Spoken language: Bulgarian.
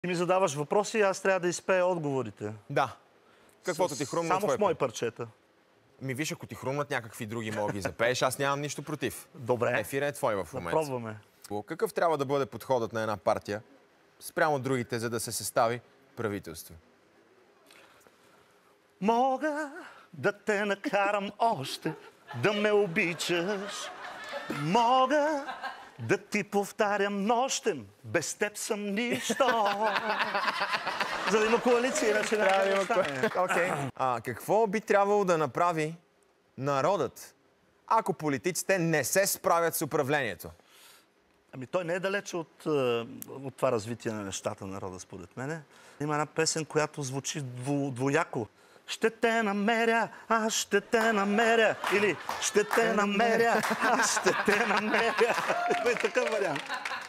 Ти ми задаваш въпроси и аз трябва да изпея отговорите. Да. Каквото ти хрумна. Само в мои парчета. Виж, ако ти хрумнат някакви други, мога ги запееш, аз нямам нищо против. Добре. Ефира е твой в момента. Да пробваме. Какъв трябва да бъде подходът на една партия спрямо другите, за да се състави правителство? Мога да те накарам още да ме обичаш. Мога да ти повтарям нощем. Без теб съм нищо. За да има коалиция, иначе трябва да има стане. Какво би трябвало да направи народът, ако политиците не се справят с управлението? Ами той не е далече от това развитие на нещата на народа, според мене. Има една песен, която звучи двояко. Ще те намеря, аз ще те намеря. Или ще те намеря, аз ще те намеря. Има и такъв вариант.